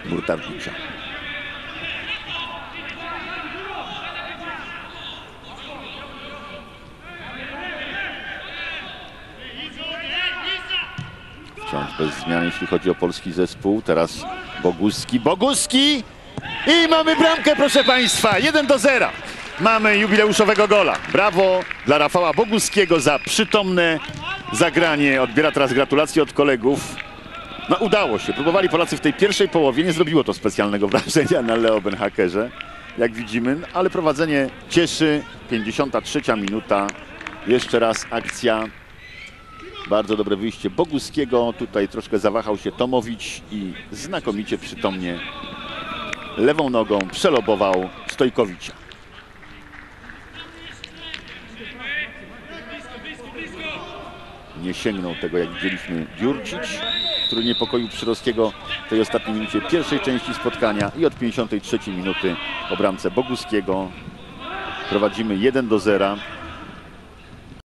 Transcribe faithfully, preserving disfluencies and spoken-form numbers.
Murtardicza. Wciąż bez zmian, jeśli chodzi o polski zespół. Teraz Boguski. Boguski! I mamy bramkę, proszę Państwa. jeden do zera. Mamy jubileuszowego gola. Brawo dla Rafała Boguskiego za przytomne zagranie. Odbiera teraz gratulacje od kolegów. No udało się. Próbowali Polacy w tej pierwszej połowie. Nie zrobiło to specjalnego wrażenia na Leo Benhakerze, jak widzimy. Ale prowadzenie cieszy. pięćdziesiąta trzecia minuta. Jeszcze raz akcja. Bardzo dobre wyjście Boguskiego. Tutaj troszkę zawahał się Tomowicz i znakomicie przytomnie lewą nogą przelobował Stojkowicza. Nie sięgnął tego, jak widzieliśmy, Dziurcic, który niepokoił Przyrowskiego w tej ostatniej minucie pierwszej części spotkania. I od pięćdziesiątej trzeciej minuty po bramce Boguskiego prowadzimy jeden do zera.